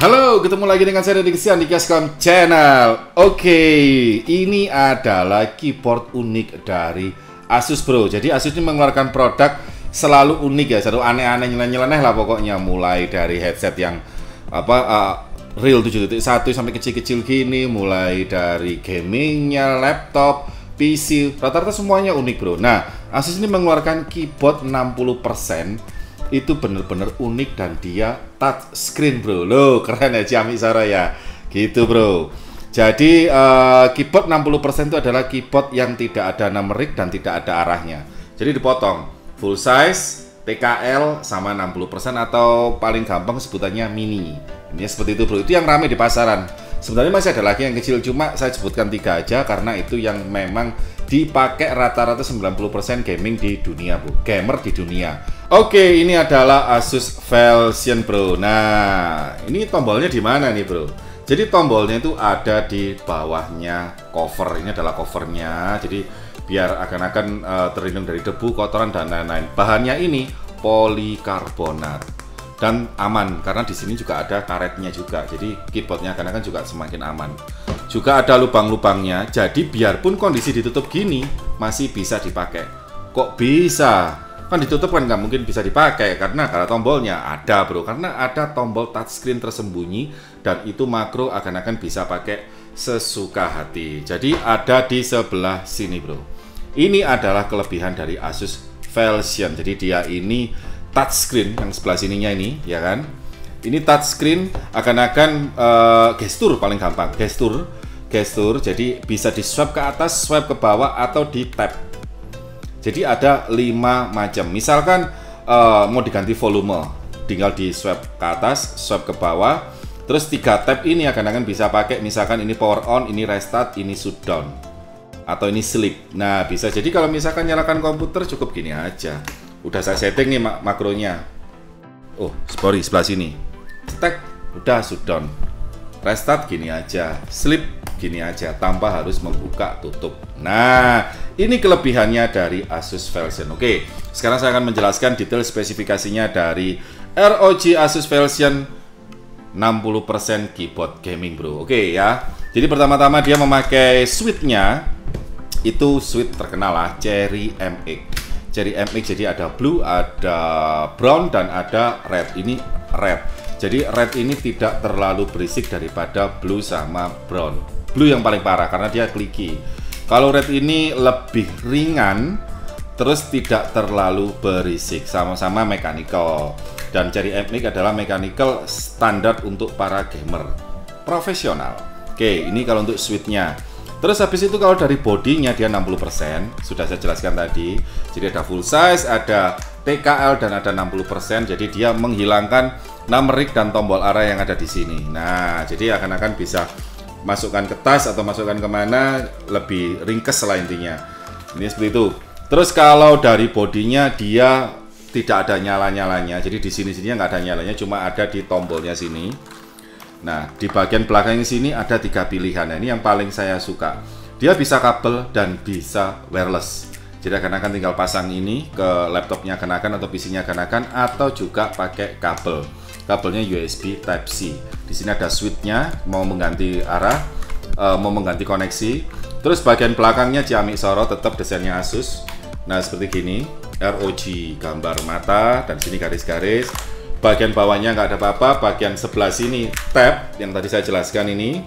Halo, ketemu lagi dengan saya Deddy di Kiascom Channel. Oke, ini adalah keyboard unik dari Asus bro. Jadi Asus ini mengeluarkan produk selalu unik ya, selalu aneh-aneh, nyeleneh lah pokoknya. Mulai dari headset yang real 7.1 sampai kecil-kecil gini, mulai dari gamingnya, laptop, PC, rata-rata semuanya unik bro. Nah, Asus ini mengeluarkan keyboard 60% itu bener-bener unik dan dia touch screen bro. Loh, keren ya Ciami Sara ya. Gitu bro. Jadi keyboard 60% itu adalah keyboard yang tidak ada numerik dan tidak ada arahnya. Jadi dipotong full size, TKL sama 60% atau paling gampang sebutannya mini. Ini seperti itu bro. Itu yang ramai di pasaran. Sebenarnya masih ada lagi yang kecil, cuma saya sebutkan 3 aja karena itu yang memang dipakai rata-rata 90% gaming di dunia bro. Gamer di dunia. Oke, ini adalah Asus Felsion bro. Nah, ini tombolnya di mana nih bro? Jadi tombolnya itu ada di bawahnya cover. Ini adalah covernya. Jadi biar akan terlindung dari debu, kotoran dan lain-lain. Bahannya ini polikarbonat dan aman karena di sini juga ada karetnya juga. Jadi keyboardnya akan juga semakin aman. Juga ada lubang-lubangnya. Jadi biarpun kondisi ditutup gini masih bisa dipakai. Kok bisa? Kan ditutup kan nggak mungkin bisa dipakai karena tombolnya ada bro, karena ada tombol touchscreen tersembunyi dan itu makro akan bisa pakai sesuka hati. Jadi ada di sebelah sini bro. Ini adalah kelebihan dari Asus Felsion. Jadi dia ini touchscreen yang sebelah sininya ini ya kan. Ini touchscreen akan gestur paling gampang, gestur. Jadi bisa di swipe ke atas, swipe ke bawah atau di tap. Jadi ada 5 macam. Misalkan mau diganti volume, tinggal di swipe ke atas, swipe ke bawah. Terus 3 tab ini akan bisa pakai. Misalkan ini power on, ini restart, ini shutdown, atau ini sleep. Nah bisa. Jadi kalau misalkan nyalakan komputer cukup gini aja. Udah saya setting nih makronya. Oh sorry, sebelah sini. Stack, udah shutdown. Restart gini aja, sleep gini aja, tanpa harus membuka tutup. Nah, ini kelebihannya dari Asus Felsion. Oke, sekarang saya akan menjelaskan detail spesifikasinya dari ROG Asus Felsion 60% keyboard gaming bro. Oke ya. Jadi pertama-tama dia memakai switch-nya itu switch terkenal lah, Cherry MX. Cherry MX jadi ada blue, ada brown dan ada red. Ini red. Jadi red ini tidak terlalu berisik daripada blue sama brown. Blue yang paling parah karena dia clicky. Kalau red ini lebih ringan, terus tidak terlalu berisik, sama-sama mechanical. Dan Cherry MX adalah mechanical standar untuk para gamer profesional. Oke, ini kalau untuk switch-nya. Terus habis itu kalau dari bodinya dia 60%, sudah saya jelaskan tadi. Jadi ada full size, ada TKL dan ada 60%. Jadi dia menghilangkan numerik dan tombol arah yang ada di sini. Nah, jadi akan bisa masukkan ke tas atau masukkan kemana lebih ringkes lah intinya. Ini seperti itu. Terus kalau dari bodinya dia tidak ada nyala-nyalanya. Jadi di sini-sini nggak ada nyalanya, cuma ada di tombolnya sini. Nah, di bagian belakang sini ada 3 pilihan. Nah, ini yang paling saya suka. Dia bisa kabel dan bisa wireless. Jadi akan tinggal pasang ini ke laptopnya atau PC-nya atau juga pakai kabel. Kabelnya USB Type-C. Di sini ada switch-nya, mau mengganti arah, mau mengganti koneksi. Terus bagian belakangnya Ciami Soro tetap desainnya Asus. Nah, seperti gini, ROG gambar mata dan sini garis-garis. Bagian bawahnya nggak ada apa-apa, bagian sebelah sini tab yang tadi saya jelaskan ini.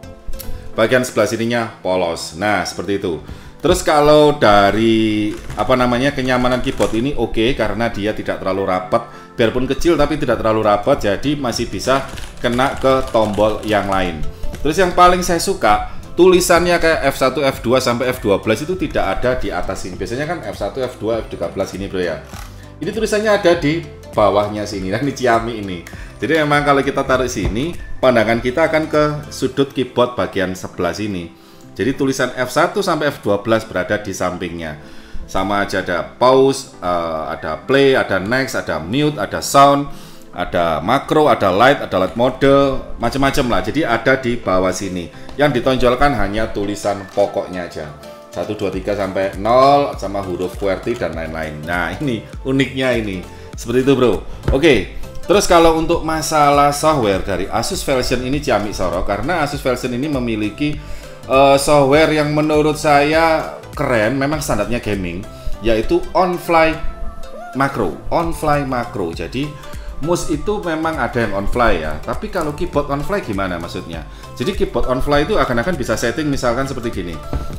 Bagian sebelah sininya polos. Nah, seperti itu. Terus kalau dari kenyamanan keyboard ini oke karena dia tidak terlalu rapat, biarpun kecil tapi tidak terlalu rapat, jadi masih bisa kena ke tombol yang lain. Terus yang paling saya suka tulisannya kayak F1, F2 sampai F12 itu tidak ada di atas ini. Biasanya kan F1, F2, F13 ini bro ya. Ini tulisannya ada di bawahnya sini, dan ini Ciami ini. Jadi memang kalau kita taruh sini, pandangan kita akan ke sudut keyboard bagian sebelah sini. Jadi tulisan F1 sampai F12 berada di sampingnya. Sama aja ada pause, ada play, ada next, ada mute, ada sound, ada makro, ada light mode, macam-macam lah. Jadi ada di bawah sini. Yang ditonjolkan hanya tulisan pokoknya aja. 1, 2, 3 sampai 0 sama huruf QWERTY dan lain-lain. Nah, ini uniknya ini. Seperti itu, bro. Oke. Terus kalau untuk masalah software dari Asus Version ini ciamik soro, karena Asus Version ini memiliki software yang menurut saya keren, memang standarnya gaming, yaitu on-fly macro. Jadi mouse itu memang ada yang on-fly ya, tapi kalau keyboard on-fly gimana maksudnya? Jadi keyboard on-fly itu akan bisa setting misalkan seperti gini.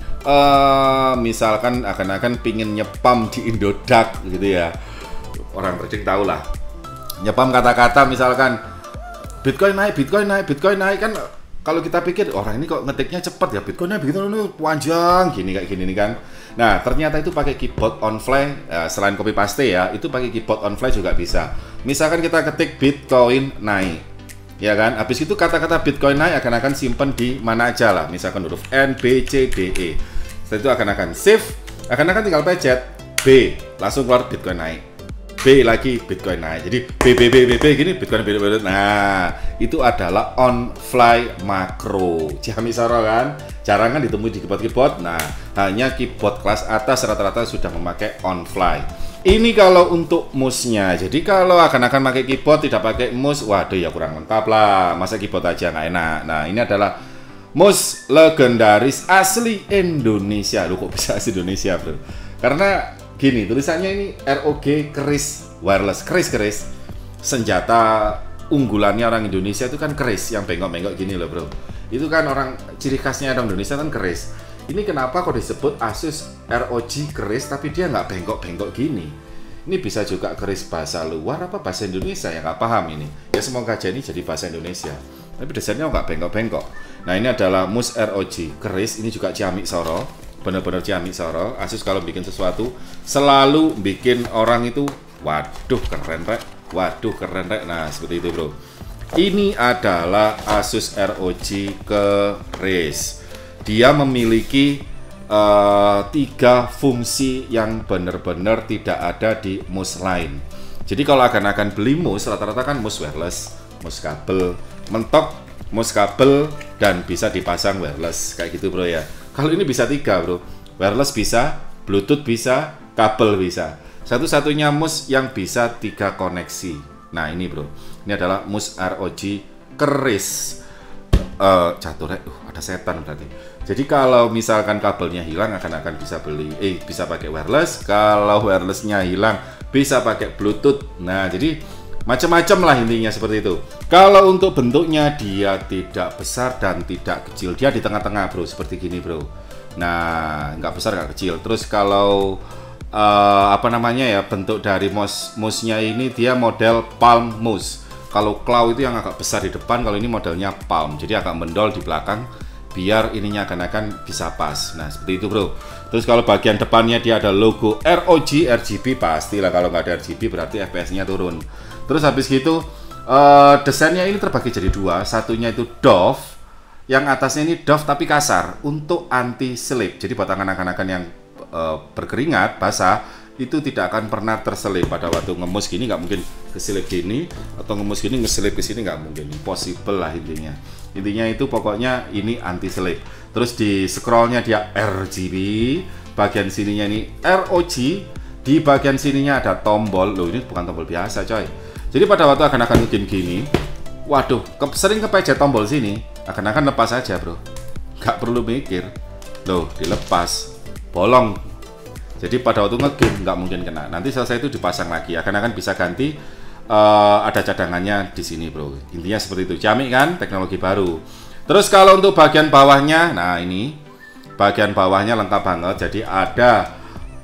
Misalkan akan pingin nyepam di Indodax gitu ya, orang trading tahu lah, nyepam kata-kata misalkan Bitcoin naik kan. Kalau kita pikir orang ini kok ngetiknya cepet ya, Bitcoinnya begitu panjang gini kayak gini nih kan. Nah ternyata itu pakai keyboard on fly, selain copy paste ya, itu pakai keyboard on fly juga bisa. Misalkan kita ketik Bitcoin naik, ya kan. Habis itu kata-kata Bitcoin naik akan simpen di mana aja lah. Misalkan huruf N, B, C, D, E. Setelah itu akan save, akan tinggal pencet B, langsung keluar Bitcoin naik. B lagi Bitcoin naik. Jadi B gini Bitcoin. Nah, itu adalah on fly macro. Ciamik soro kan? Jarang kan ditemui di keyboard. Nah, hanya keyboard kelas atas rata-rata sudah memakai on fly. Ini kalau untuk mouse-nya. Jadi kalau akan pakai keyboard tidak pakai mouse, waduh ya kurang lengkap lah. Masa keyboard aja nggak enak. Nah, ini adalah mouse legendaris asli Indonesia. Loh kok bisa asli Indonesia, bro? Karena gini, tulisannya ini ROG keris wireless, keris senjata unggulannya orang Indonesia itu kan keris yang bengkok-bengkok gini loh bro. Itu kan orang ciri khasnya orang Indonesia kan keris. Ini kenapa kok disebut Asus ROG keris tapi dia nggak bengkok-bengkok gini? Ini bisa juga keris bahasa luar apa bahasa Indonesia ya, nggak paham ini. Ya semoga aja ini jadi bahasa Indonesia. Tapi desainnya nggak bengkok-bengkok. Nah ini adalah mouse ROG keris, ini juga ciamik soro. Bener-bener ciamik soro. Asus kalau bikin sesuatu selalu bikin orang itu waduh keren rek. Nah seperti itu bro. Ini adalah Asus ROG keris. Dia memiliki 3 fungsi yang benar-benar tidak ada di mouse lain. Jadi kalau akan beli mouse, rata-rata kan mouse wireless, mouse kabel mentok, mouse kabel, dan bisa dipasang wireless kayak gitu bro ya. Kalau ini bisa 3 bro, wireless bisa, Bluetooth bisa, kabel bisa. Satu-satunya mouse yang bisa 3 koneksi. Nah ini bro, ini adalah mouse ROG keris. Jatuh ada setan berarti. Jadi kalau misalkan kabelnya hilang akan bisa beli, bisa pakai wireless. Kalau wirelessnya hilang bisa pakai Bluetooth. Nah jadi macam-macam lah intinya seperti itu. Kalau untuk bentuknya dia tidak besar dan tidak kecil, dia di tengah-tengah bro, seperti gini bro. Nah nggak besar nggak kecil. Terus kalau bentuk dari mouse-nya ini dia model palm mouse. Kalau claw itu yang agak besar di depan, kalau ini modelnya palm, jadi agak mendol di belakang biar ininya akan bisa pas. Nah seperti itu bro. Terus kalau bagian depannya dia ada logo ROG RGB, pastilah kalau nggak ada RGB berarti FPS-nya turun. Terus habis gitu desainnya ini terbagi jadi 2, satunya itu doff, yang atasnya ini doff tapi kasar untuk anti slip. Jadi buat anak-anak yang berkeringat basah itu tidak akan pernah terselip. Pada waktu ngemus gini nggak mungkin keselip gini, atau ngemus gini ngeselip ke sini nggak mungkin, impossible lah intinya. Intinya itu pokoknya ini anti slip. Terus di scrollnya dia RGB, bagian sininya ini ROG, di bagian sininya ada tombol. Loh ini bukan tombol biasa coy. Jadi pada waktu akan bikin gini, waduh sering kepencet tombol sini, akan lepas aja bro, nggak perlu mikir. Loh dilepas, bolong. Jadi pada waktu ngegame nggak mungkin kena. Nanti selesai itu dipasang lagi, akan bisa ganti, ada cadangannya di sini bro. Intinya seperti itu, ciamik kan, teknologi baru. Terus kalau untuk bagian bawahnya, nah ini bagian bawahnya lengkap banget. Jadi ada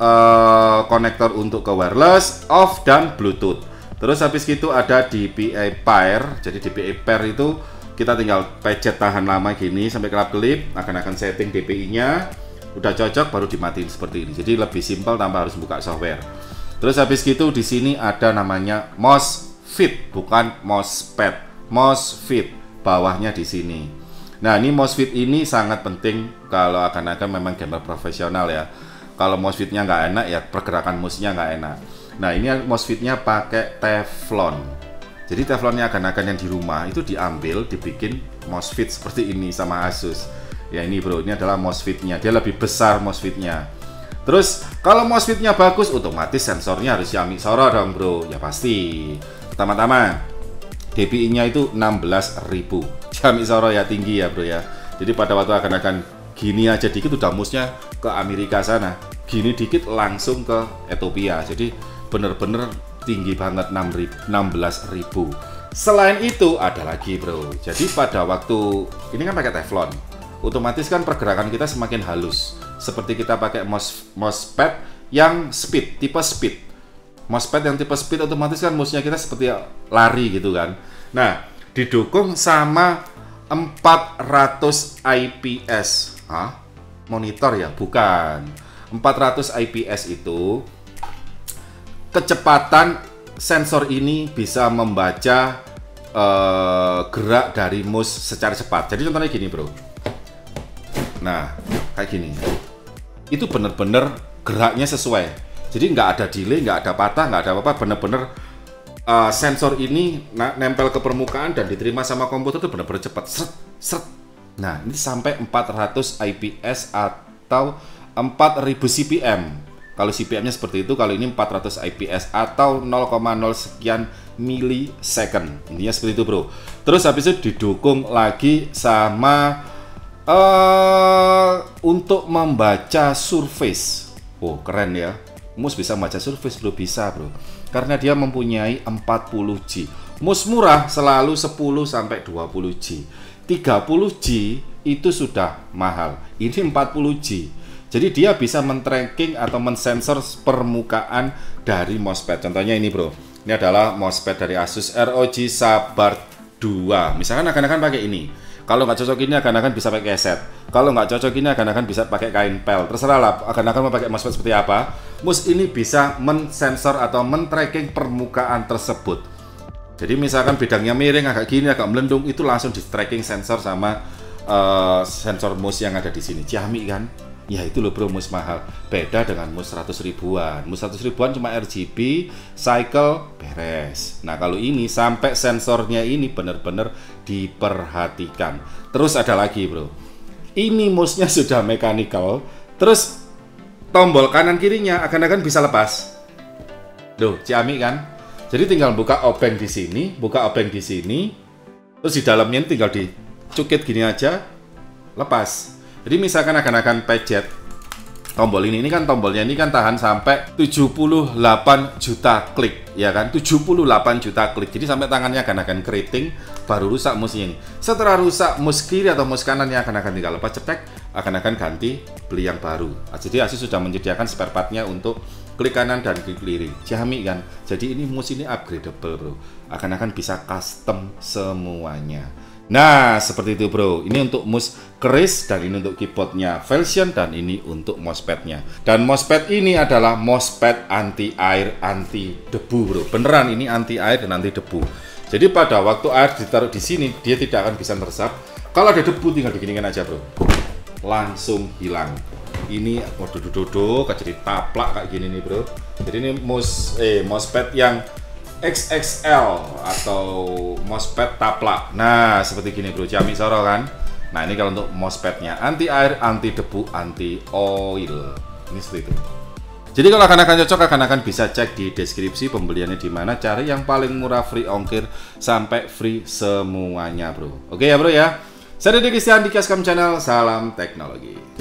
konektor untuk ke wireless, off, dan Bluetooth. Terus habis itu ada DPI pair. Jadi DPI pair itu kita tinggal pencet tahan lama gini sampai kelap-kelip, akan setting DPI-nya. Udah cocok baru dimatiin seperti ini. Jadi lebih simpel tanpa harus buka software. Terus habis gitu di sini ada namanya MOSFET, bukan mousepad. MOSFET bawahnya di sini. Nah, ini MOSFET ini sangat penting kalau akan memang gamer profesional ya. Kalau MOSFET-nya nggak enak ya pergerakan mouse-nya nggak enak. Nah, ini MOSFET-nya pakai teflon. Jadi teflonnya akan yang di rumah itu diambil, dibikin MOSFET seperti ini sama Asus. Ya ini bro, ini adalah MOSFET-nya. Dia lebih besar MOSFET-nya. Terus kalau MOSFET-nya bagus, otomatis sensornya harus Xiaomi Soro dong bro. Ya pasti. Pertama-tama DPI-nya itu 16.000. Ciamik Soro ya, tinggi ya bro ya. Jadi pada waktu akan gini aja dikit udah musnya ke Amerika sana, gini dikit langsung ke Ethiopia. Jadi bener-bener tinggi banget, 16.000. Selain itu ada lagi bro, jadi pada waktu ini kan pakai teflon, otomatis kan pergerakan kita semakin halus. Seperti kita pakai mousepad yang tipe speed. Mousepad yang tipe speed otomatis kan mouse-nya kita seperti lari gitu kan. Nah, didukung sama 400 IPS. Monitor ya? Bukan. 400 IPS itu kecepatan sensor ini bisa membaca gerak dari mouse secara cepat. Jadi contohnya gini bro. Nah, kayak gini. Itu bener-bener geraknya sesuai. Jadi nggak ada delay, nggak ada patah, nggak ada apa-apa, bener-bener sensor ini nempel ke permukaan dan diterima sama komputer itu bener-bener cepat, seret. Nah, ini sampai 400 IPS atau 4000 CPM. Kalau CPM-nya seperti itu, kalau ini 400 IPS atau 0,0 sekian milisecond. Intinya seperti itu bro. Terus habis itu didukung lagi sama untuk membaca surface. Oh, keren ya. Mouse bisa membaca surface bro, bisa bro. Karena dia mempunyai 40G. Mouse murah selalu 10-20 G. 30G itu sudah mahal. Ini 40G. Jadi dia bisa men-tracking atau mensensor permukaan dari mousepad. Contohnya ini bro. Ini adalah mousepad dari Asus ROG Sabar 2. Misalkan akan pakai ini. Kalau nggak cocok ini akan bisa pakai headset. Kalau nggak cocok ini akan bisa pakai kain pel. Terserah lah, akan mau pakai mousepad seperti apa. Mouse ini bisa mensensor atau men-tracking permukaan tersebut. Jadi misalkan bidangnya miring, agak gini, agak melendung, itu langsung di tracking sensor sama sensor mouse yang ada di sini. Ciamik kan? Ya itu loh bro, mouse mahal. Beda dengan mouse 100 ribuan. Mouse 100 ribuan cuma RGB, cycle, beres. Nah kalau ini sampai sensornya ini benar-benar diperhatikan. Terus ada lagi bro, ini mouse-nya sudah mechanical. Terus tombol kanan kirinya akan bisa lepas. Loh, ciamik kan? Jadi tinggal buka obeng di sini, terus di dalamnya tinggal dicukit gini aja, lepas. Jadi misalkan akan pencet tombol ini kan tombolnya ini kan tahan sampai 78 juta klik, ya kan? 78 juta klik. Jadi sampai tangannya akan keriting baru rusak mouse-nya ini. Setelah rusak mouse kiri atau mouse kanan yang akan tinggal lepas cetek, akan ganti beli yang baru. Jadi Asus sudah menyediakan spare part-nya untuk klik kanan dan klik kiri. Ciamik kan? Jadi ini mouse ini upgradable bro. Akan bisa custom semuanya. Nah, seperti itu bro. Ini untuk mouse keris dan ini untuk keyboardnya Velsion dan ini untuk mousepadnya. Dan mousepad ini adalah mousepad anti air, anti debu bro. Beneran ini anti air dan anti debu. Jadi pada waktu air ditaruh di sini dia tidak akan bisa meresap. Kalau ada debu tinggal diginingin aja bro. Langsung hilang. Ini waduh jadi taplak kayak gini nih bro. Jadi ini mousepad yang XXL atau mousepad taplak. Nah, seperti gini bro, Ciamik Soro kan. Nah, ini kalau untuk mousepadnya anti air, anti debu, anti oil. Ini seperti itu. Jadi kalau akan cocok akan bisa cek di deskripsi pembeliannya di mana, cari yang paling murah, free ongkir sampai free semuanya bro. Oke ya bro ya. Saya Deddy Christian di Kiascom Channel, salam teknologi.